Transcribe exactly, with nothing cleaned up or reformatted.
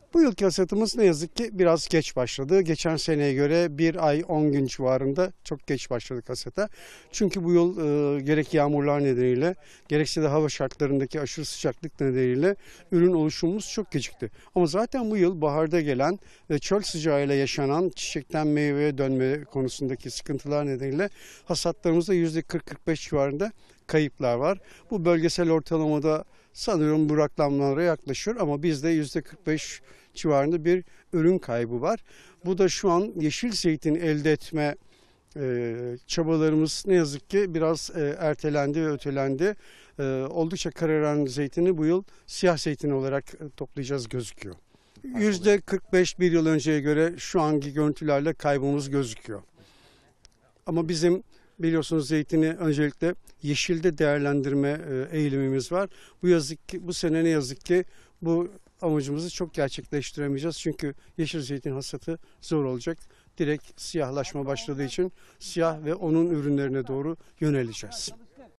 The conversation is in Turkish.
Bu yılki hasatımız ne yazık ki biraz geç başladı. Geçen seneye göre bir ay on gün civarında çok geç başladık hasata. Çünkü bu yıl e, gerek yağmurlar nedeniyle gerekse de hava şartlarındaki aşırı sıcaklık nedeniyle ürün oluşumumuz çok gecikti. Ama zaten bu yıl baharda gelen ve çöl sıcağıyla yaşanan çiçekten meyveye dönme konusundaki sıkıntılar nedeniyle hasatlarımızda yüzde kırk kırk beş civarında kayıplar var. Bu bölgesel ortalamada sanıyorum bu rakamlara yaklaşır ama bizde yüzde kırk beş civarında bir ürün kaybı var. Bu da şu an yeşil zeytin elde etme e, çabalarımız ne yazık ki biraz e, ertelendi ve ötelendi. E, oldukça kararan zeytini bu yıl siyah zeytin olarak e, toplayacağız gözüküyor. yüzde kırk beş bir yıl önceye göre şu anki görüntülerle kaybımız gözüküyor. Ama bizim biliyorsunuz zeytini öncelikle yeşilde değerlendirme e, eğilimimiz var. Bu yazık ki bu sene ne yazık ki bu amacımızı çok gerçekleştiremeyeceğiz. Çünkü yeşil zeytin hasatı zor olacak. Direkt siyahlaşma başladığı için siyah ve onun ürünlerine doğru yöneleceğiz.